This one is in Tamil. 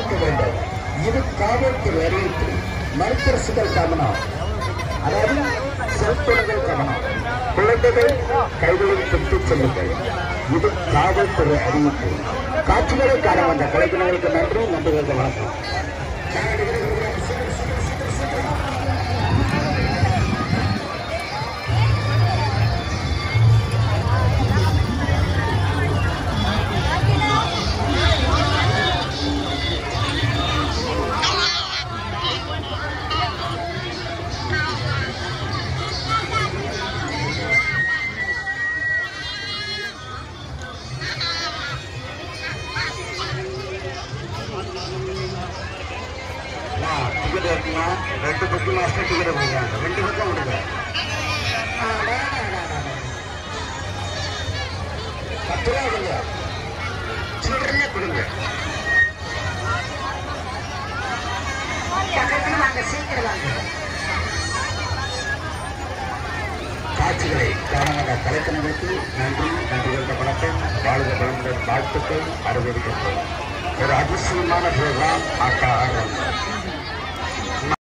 பார்க்க வேண்டும். இது காவல்துறை அறிவிப்பு. மருத்துவர்கள் கவனம், அதாவது செல்போன்கள் கவனம், குழந்தைகள் கைகளில் பெற்றுச் செல்லுங்கள். இது காவல்துறை அறிவிப்பு. காட்சிகளை காண வந்த கலைஞர்களுக்கு நன்றி, நன்றிகளுக்கு வணக்கம். ரெண்டு பக்கம் மாஸ்டர் டிக்கெட் கொடுங்க, ரெண்டு பக்கம் கொடுங்க. 10 ரூபா கொடுங்க, சில்லறையே கொடுங்க. காட்சிகளை காண கலைஞர்களுக்கு நன்றி, நன்றிகளுக்கு வணக்கம். வாழ்க வளமுடன் வாழ்த்துக்கள். வரவேற்கின்றோம். ஒரு அதிசயமான ப்ரோக்ராம் ஆட்ட ஆரம்பம்.